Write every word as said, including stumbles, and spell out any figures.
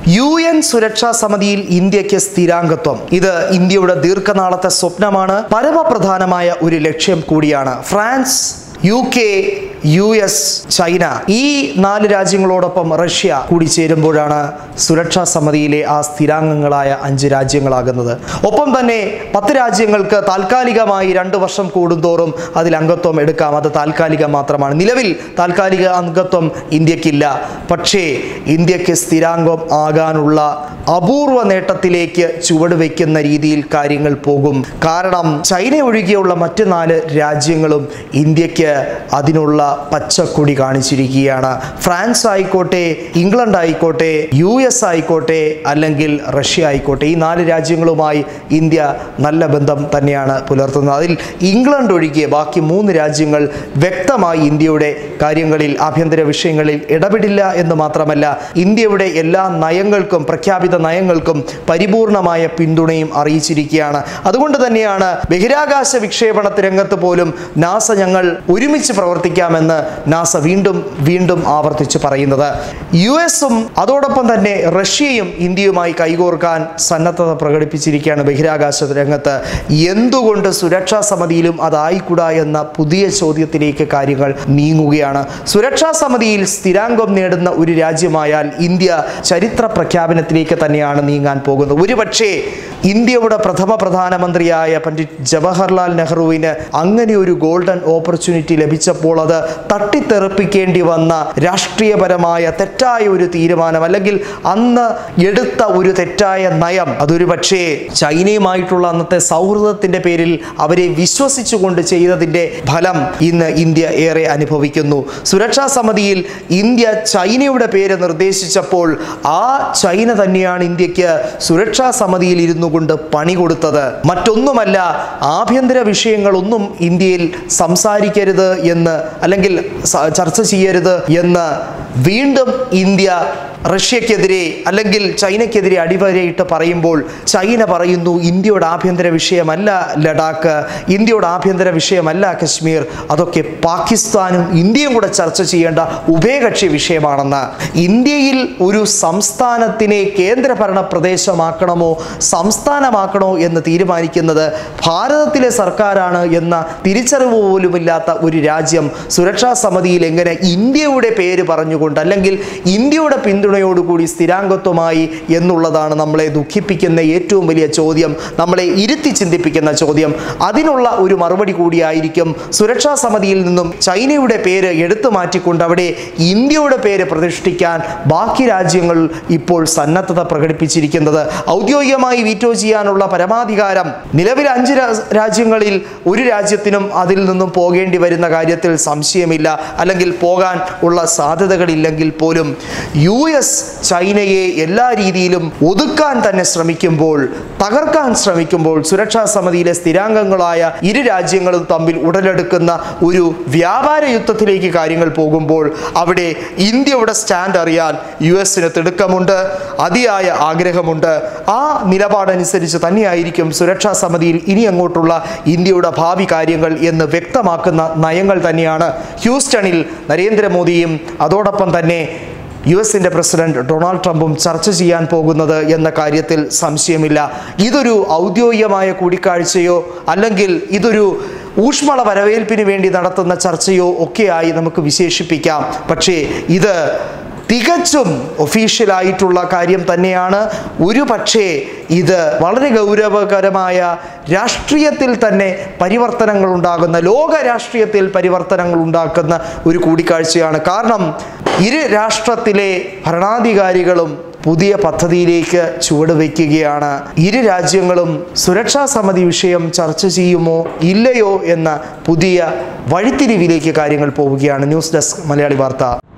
U N സുരക്ഷാ സമിതിയിൽ ഇന്ത്യക്ക് സ്ഥിരാംഗത്വം. ഇത് ഇന്ത്യയുടെ ദീർഘനാളത്തെ സ്വപ്നമാണ്, പരമപ്രധാനമായ ഒരു ലക്ഷ്യം കൂടിയാണ്. France, U K, U S, China ഈ നാല് രാജ്യങ്ങളോടൊപ്പം റഷ്യ കൂടി ചേരുമ്പോഴാണ് സുരക്ഷാ സമിതിയിലെ ആ സ്ഥിരാംഗങ്ങളായ അഞ്ച് രാജ്യങ്ങളാകുന്നത്. ഒപ്പം തന്നെ പത്ത് രാജ്യങ്ങൾക്ക് താൽക്കാലികമായി രണ്ട് വർഷം കൂടുന്തോറും അതിൽ അംഗത്വം എടുക്കാം. അത് താൽക്കാലികം മാത്രമാണ്. നിലവിൽ താൽക്കാലിക അംഗത്വം ഇന്ത്യക്കില്ല. പക്ഷേ ഇന്ത്യക്ക് സ്ഥിരാംഗം ആകാനുള്ള അപൂർവ നേട്ടത്തിലേക്ക് ചുവട് വയ്ക്കുന്ന രീതിയിൽ കാര്യങ്ങൾ പോകും. കാരണം ചൈന ഒഴികെയുള്ള മറ്റ് നാല് രാജ്യങ്ങളും ഇന്ത്യക്ക് അതിനുള്ള പച്ചക്കൊടി കാണിച്ചിരിക്കുകയാണ്. ഫ്രാൻസ് ആയിക്കോട്ടെ, ഇംഗ്ലണ്ട് ആയിക്കോട്ടെ, യു എസ് ആയിക്കോട്ടെ, അല്ലെങ്കിൽ റഷ്യ ആയിക്കോട്ടെ, ഈ നാല് രാജ്യങ്ങളുമായി ഇന്ത്യ നല്ല ബന്ധം തന്നെയാണ് പുലർത്തുന്നത്. അതിൽ ഇംഗ്ലണ്ട് ഒഴികെ ബാക്കി മൂന്ന് രാജ്യങ്ങൾ വ്യക്തമായി ഇന്ത്യയുടെ കാര്യങ്ങളിൽ, ആഭ്യന്തര വിഷയങ്ങളിൽ ഇടപെടില്ല എന്ന് മാത്രമല്ല, ഇന്ത്യയുടെ എല്ലാ നയങ്ങൾക്കും, പ്രഖ്യാപിത നയങ്ങൾക്കും പരിപൂർണമായ പിന്തുണയും അറിയിച്ചിരിക്കുകയാണ്. അതുകൊണ്ട് തന്നെയാണ് ബഹിരാകാശ വിക്ഷേപണ രംഗത്ത് പോലും നാസ ഞങ്ങൾ ഒരുമിച്ച് പ്രവർത്തിക്കാമെന്ന് നാസ വീണ്ടും വീണ്ടും ആവർത്തിച്ച് പറയുന്നത്. യു എസും അതോടൊപ്പം തന്നെ റഷ്യയും ഇന്ത്യയുമായി കൈകോർക്കാൻ സന്നദ്ധത പ്രകടിപ്പിച്ചിരിക്കുകയാണ് ബഹിരാകാശ രംഗത്ത്. എന്തുകൊണ്ട് സുരക്ഷാ സമിതിയിലും അതായിക്കൂടാ എന്ന പുതിയ ചോദ്യത്തിലേക്ക് കാര്യങ്ങൾ നീങ്ങുകയാണ്. സുരക്ഷാ സമിതിയിൽ സ്ഥിരാംഗം നേടുന്ന ഒരു രാജ്യമായാൽ ഇന്ത്യ ചരിത്ര പ്രഖ്യാപനത്തിലേക്ക് തന്നെയാണ് നീങ്ങാൻ പോകുന്നത്. ഒരുപക്ഷേ ഇന്ത്യയുടെ പ്രഥമ പ്രധാനമന്ത്രിയായ പണ്ഡിറ്റ് ജവഹർലാൽ നെഹ്റുവിന് അങ്ങനെ ഒരു ഗോൾഡൻ ഓപ്പർച്യൂണിറ്റി ലഭിച്ചപ്പോൾ അത് തട്ടിത്തെറിപ്പിക്കേണ്ടി വന്ന രാഷ്ട്രീയപരമായ തെറ്റായ ഒരു തീരുമാനം, അല്ലെങ്കിൽ അന്ന് എടുത്ത ഒരു തെറ്റായ നയം, അതൊരു പക്ഷേ ചൈനയുമായിട്ടുള്ള അന്നത്തെ സൗഹൃദത്തിന്റെ പേരിൽ അവരെ വിശ്വസിച്ചുകൊണ്ട് ചെയ്തതിന്റെ ഫലം ഇന്ന് ഇന്ത്യ ഏറെ അനുഭവിക്കുന്നു. സുരക്ഷാ സമിതിയിൽ ഇന്ത്യ ചൈനയുടെ പേര് നിർദ്ദേശിച്ചപ്പോൾ ആ ചൈന തന്നെയാണ് ഇന്ത്യക്ക് സുരക്ഷാ സമിതിയിൽ ഇരുന്നു കൊണ്ട് പണി കൊടുത്തത്. മറ്റൊന്നുമല്ല, ആഭ്യന്തര വിഷയങ്ങളൊന്നും ഇന്ത്യയിൽ സംസാരിക്കരുത് എന്ന്, അല്ലെങ്കിൽ ചർച്ച ചെയ്യരുത് എന്ന് വീണ്ടും ഇന്ത്യ റഷ്യക്കെതിരെ അല്ലെങ്കിൽ ചൈനയ്ക്കെതിരെ അടിവരയിട്ട് പറയുമ്പോൾ ചൈന പറയുന്നു ഇന്ത്യയുടെ ആഭ്യന്തര വിഷയമല്ല ലഡാക്ക്, ഇന്ത്യയുടെ ആഭ്യന്തര വിഷയമല്ല കശ്മീർ, അതൊക്കെ പാകിസ്ഥാനും ഇന്ത്യയും കൂടെ ചർച്ച ചെയ്യേണ്ട ഉഭയകക്ഷി വിഷയമാണെന്ന്. ഇന്ത്യയിൽ ഒരു സംസ്ഥാനത്തിനെ കേന്ദ്രഭരണ പ്രദേശമാക്കണമോ സംസ്ഥാനമാക്കണോ എന്ന് തീരുമാനിക്കുന്നത് ഭാരതത്തിലെ സർക്കാരാണ് എന്ന തിരിച്ചറിവ് പോലുമില്ലാത്ത ഒരു രാജ്യം സുരക്ഷാ സമിതിയിൽ എങ്ങനെ ഇന്ത്യയുടെ പേര് പറഞ്ഞുകൊണ്ട്, അല്ലെങ്കിൽ ഇന്ത്യയുടെ പിന്തുണയോടുകൂടി സ്ഥിരാംഗത്വമായി എന്നുള്ളതാണ് നമ്മളെ ദുഃഖിപ്പിക്കുന്ന ഏറ്റവും വലിയ ചോദ്യം, നമ്മളെ ഇരുത്തി ചിന്തിപ്പിക്കുന്ന ചോദ്യം. അതിനുള്ള ഒരു മറുപടി കൂടിയായിരിക്കും സുരക്ഷാ സമിതിയിൽ നിന്നും ചൈനയുടെ പേര് എടുത്തു മാറ്റിക്കൊണ്ട് അവിടെ ഇന്ത്യയുടെ പേര് പ്രതിഷ്ഠിക്കാൻ ബാക്കി രാജ്യങ്ങൾ ഇപ്പോൾ സന്നദ്ധത പ്രകടിപ്പിച്ചിരിക്കുന്നത്. ഔദ്യോഗികമായി വീറ്റോ ചെയ്യാനുള്ള പരമാധികാരം നിലവിൽ അഞ്ച് രാജ്യങ്ങളിൽ ഒരു രാജ്യത്തിനും അതിൽ നിന്നും പോകേണ്ടി വരുന്ന കാര്യത്തിൽ സംശയമില്ല, അല്ലെങ്കിൽ പോകാൻ ഉള്ള സാധ്യതകളില്ലെങ്കിൽ പോലും യു എസ് ചൈനയെ എല്ലാ രീതിയിലും ഒതുക്കാൻ തന്നെ ശ്രമിക്കുമ്പോൾ, തകർക്കാൻ ശ്രമിക്കുമ്പോൾ, സുരക്ഷാ സമിതിയിലെ സ്ഥിരാംഗങ്ങളായ ഇരു രാജ്യങ്ങളും തമ്മിൽ ഉടലെടുക്കുന്ന ഒരു വ്യാപാര യുദ്ധത്തിലേക്ക് കാര്യങ്ങൾ പോകുമ്പോൾ അവിടെ ഇന്ത്യയുടെ സ്റ്റാൻഡ് അറിയാൻ യു എസിന് തിടുക്കമുണ്ട്, അതിയായ ആഗ്രഹമുണ്ട്. ആ നിലപാടനുസരിച്ച് തന്നെയായിരിക്കും സുരക്ഷാ സമിതിയിൽ ഇനി അങ്ങോട്ടുള്ള ഇന്ത്യയുടെ ഭാവി കാര്യങ്ങൾ എന്ന് വ്യക്തമാക്കുന്ന നയങ്ങൾ തന്നെയാണ് ഹ്യൂസ്റ്റണിൽ നരേന്ദ്രമോദിയും അതോടൊപ്പം തന്നെ യു എസിൻ്റെ പ്രസിഡന്റ് ഡൊണാൾഡ് ട്രംപും ചർച്ച ചെയ്യാൻ പോകുന്നത് എന്ന കാര്യത്തിൽ സംശയമില്ല. ഇതൊരു ഔദ്യോഗികമായ കൂടിക്കാഴ്ചയോ അല്ലെങ്കിൽ ഇതൊരു ഊഷ്മള വരവേൽപ്പിന് വേണ്ടി നടത്തുന്ന ചർച്ചയോ ഒക്കെയായി നമുക്ക് വിശേഷിപ്പിക്കാം. പക്ഷേ ഇത് തികച്ചും ഒഫീഷ്യലായിട്ടുള്ള കാര്യം തന്നെയാണ്. ഒരു പക്ഷേ ഇത് വളരെ ഗൗരവകരമായ രാഷ്ട്രീയത്തിൽ തന്നെ പരിവർത്തനങ്ങൾ ഉണ്ടാകുന്ന, ലോക രാഷ്ട്രീയത്തിൽ പരിവർത്തനങ്ങൾ ഉണ്ടാക്കുന്ന ഒരു കൂടിക്കാഴ്ചയാണ്. കാരണം ഇരു രാഷ്ട്രത്തിലെ ഭരണാധികാരികളും പുതിയ പദ്ധതിയിലേക്ക് ചുവടുവയ്ക്കുകയാണ്. ഇരു രാജ്യങ്ങളും സുരക്ഷാ സമിതി വിഷയം ചർച്ച ചെയ്യുമോ ഇല്ലയോ എന്ന പുതിയ വഴിത്തിരിവിലേക്ക് കാര്യങ്ങൾ പോവുകയാണ്. ന്യൂസ് ഡെസ്ക് മലയാളി വാർത്ത.